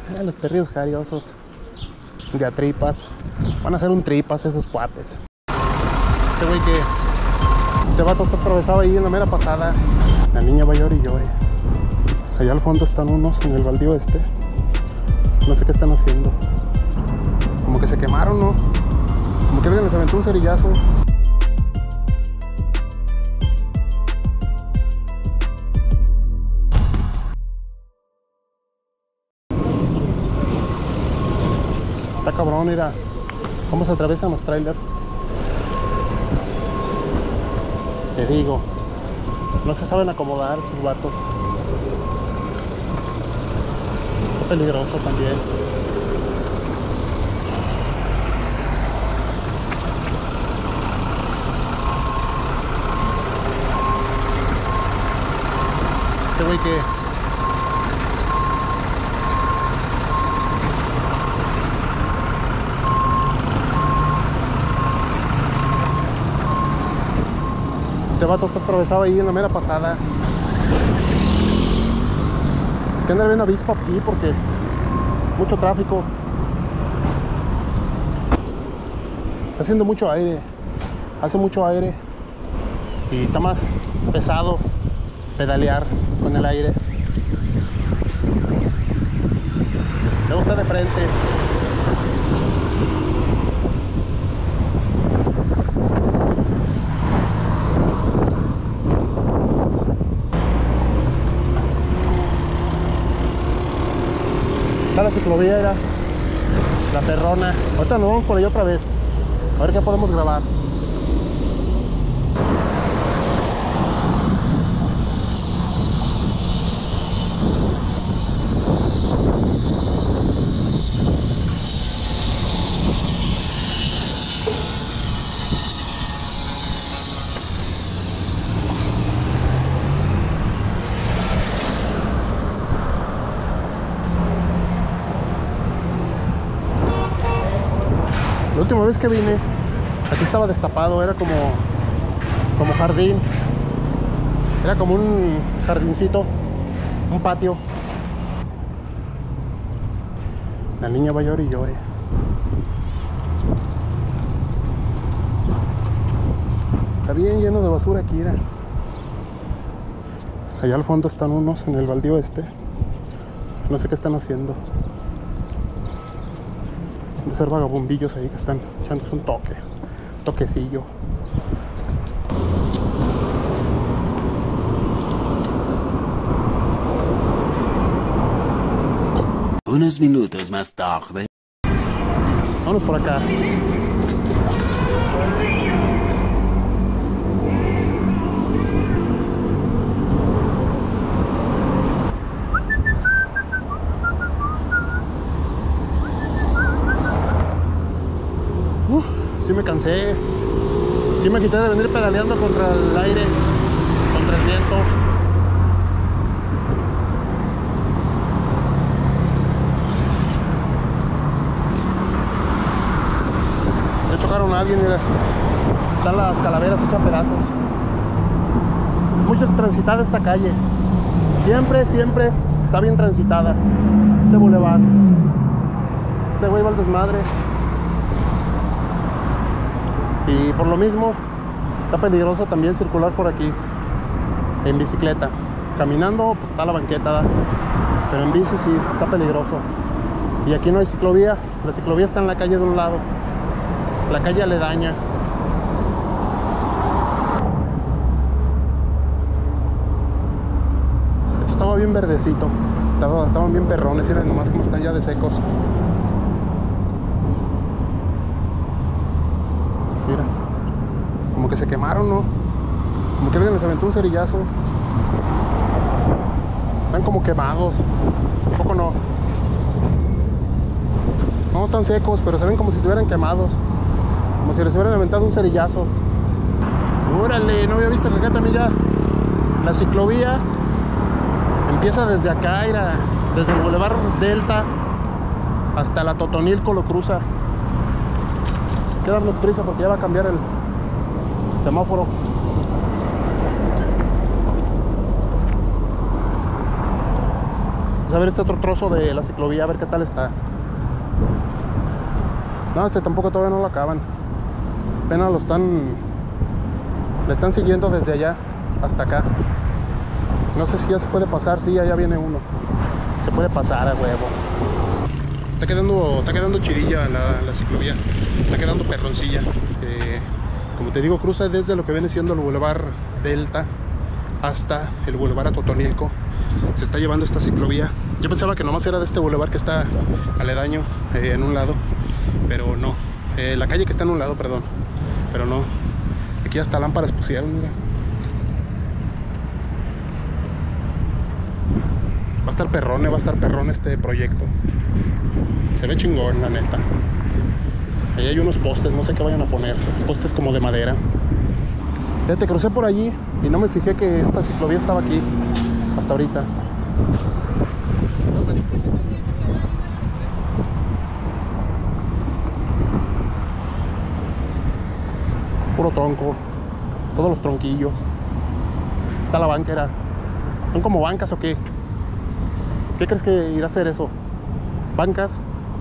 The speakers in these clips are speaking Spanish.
Los perrillos jariosos. De a tripas. Van a hacer un tripas esos cuates. Este güey que... Este vato está atravesado ahí en la mera pasada. La niña va a llorar y llore. Allá al fondo están unos en el baldío este. No sé qué están haciendo. Como que se quemaron, ¿no? Como que alguien les aventó un cerillazo. Está cabrón, mira cómo se atraviesan los trailers. Te digo, no se saben acomodar sus vatos. Está peligroso también. Este güey que... Este vato está atravesado ahí en la mera pasada. Hay que andar bien avispa aquí porque mucho tráfico. Está haciendo mucho aire. Hace mucho aire. Y está más pesado pedalear con el aire. Luego está de frente. Está la ciclovía, era la perrona. Ahorita nos vamos por ahí otra vez. A ver qué podemos grabar. La última vez que vine, aquí estaba destapado, era como jardín. Era como un jardincito, un patio. La niña va a llorar y llore. Está bien lleno de basura aquí, mira. Allá al fondo están unos en el baldío este. No sé qué están haciendo. De ser vagabundillos ahí que están echándose un toquecillo. Unos minutos más tarde. Vámonos por acá. Sí me cansé. Sí me quité de venir pedaleando contra el aire, contra el viento. Ya chocaron a alguien, mira. Están las calaveras hechas pedazos. Muy transitada esta calle. Siempre está bien transitada. Este bulevar. Ese güey va al desmadre. Y por lo mismo está peligroso también circular por aquí en bicicleta. Caminando pues está la banqueta, ¿verdad? Pero en bici sí está peligroso. Y aquí no hay ciclovía. La ciclovía está en la calle de un lado, la calle aledaña. Esto estaba bien verdecito, estaban bien perrones. Miren nomás cómo están ya de secos. Mira, como que se quemaron, ¿no? Como que alguien les aventó un cerillazo. Están como quemados. Un poco no. No tan secos, pero se ven como si estuvieran quemados. Como si les hubieran aventado un cerillazo. ¡Órale! No había visto que acá también ya la ciclovía empieza desde acá, desde el Boulevard Delta hasta la Totonilco lo cruza. Hay que darnos prisa porque ya va a cambiar el semáforo. Vamos a ver este otro trozo de la ciclovía, a ver qué tal está. No, este tampoco todavía no lo acaban. Apenas le están siguiendo desde allá hasta acá. No sé si ya se puede pasar. Sí, allá viene uno. Se puede pasar a huevo. Está quedando chidilla la ciclovía. Está quedando perroncilla. Como te digo, cruza desde lo que viene siendo el Boulevard Delta hasta el Boulevard Atotonilco. Se está llevando esta ciclovía. Yo pensaba que nomás era de este boulevard que está aledaño en un lado, pero no. La calle que está en un lado, perdón, pero no. Aquí hasta lámparas pusieron, mira. Va a estar perrón este proyecto. Se ve chingón, la neta. Ahí hay unos postes, no sé qué vayan a poner. Postes como de madera. Fíjate, crucé por allí y no me fijé que esta ciclovía estaba aquí hasta ahorita. Puro tronco, todos los tronquillos. Está la banquera. ¿Son como bancas o qué? ¿Qué crees que irá a hacer eso? ¿Bancas?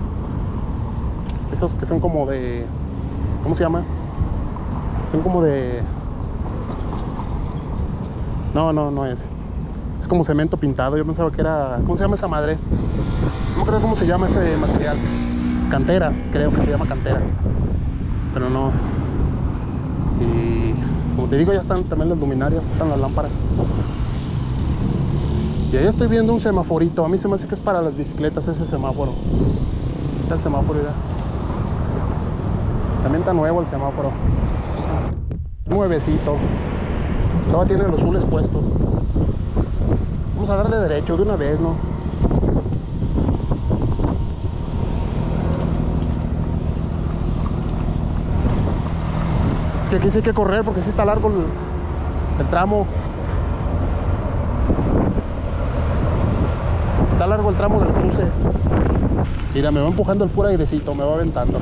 Esos que son como de... ¿Cómo se llama? Son como de... No es. Es como cemento pintado. Yo pensaba que era... ¿Cómo se llama esa madre? No creo cómo se llama ese material. Cantera, creo que se llama cantera. Pero no. Y como te digo, ya están también las luminarias, están las lámparas. Y ahí estoy viendo un semaforito. A mí se me hace que es para las bicicletas ese semáforo. Está el semáforo ya. También está nuevo el semáforo. Nuevecito. Todavía tiene los azules puestos. Vamos a darle derecho de una vez, ¿no? Que aquí sí hay que correr porque sí está largo el tramo. Está largo el tramo del cruce. Mira, me va empujando el puro airecito, me va aventando.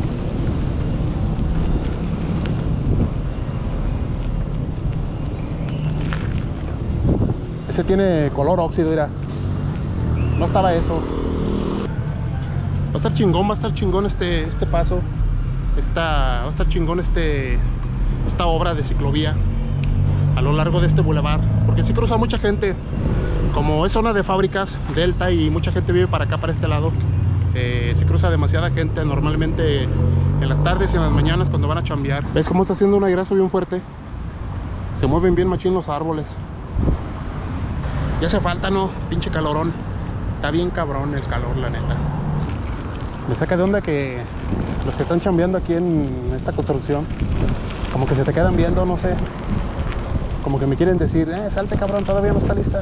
Ese tiene color óxido, mira. No estaba eso. Va a estar chingón este paso. Va a estar chingón esta obra de ciclovía a lo largo de este bulevar, porque sí cruza mucha gente. Como es zona de fábricas, Delta, y mucha gente vive para acá, para este lado, se cruza demasiada gente normalmente en las tardes y en las mañanas cuando van a chambear. ¿Ves cómo está haciendo un airazo bien fuerte? Se mueven bien machín los árboles. Ya hace falta, ¿no? Pinche calorón. Está bien cabrón el calor, la neta. Me saca de onda que los que están chambeando aquí en esta construcción, como que se te quedan viendo, no sé. Como que me quieren decir, salte cabrón, todavía no está lista.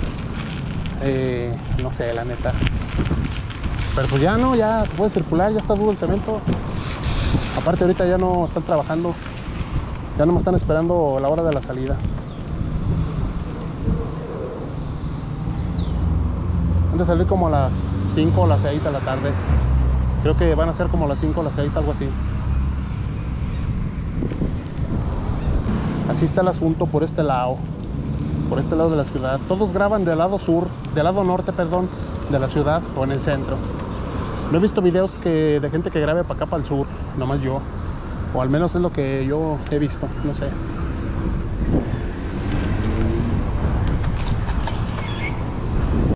No sé, la neta. Pero pues ya no, ya se puede circular, ya está duro el cemento. Aparte ahorita ya no están trabajando. Ya no me están esperando la hora de la salida. Han de salir como a las 5 o las 6 de la tarde. Creo que van a ser como las 5 o las 6, algo así. Así está el asunto por este lado de la ciudad. Todos graban del lado norte, de la ciudad o en el centro. No he visto videos de gente que grabe para acá, para el sur, nomás yo. O al menos es lo que yo he visto, no sé.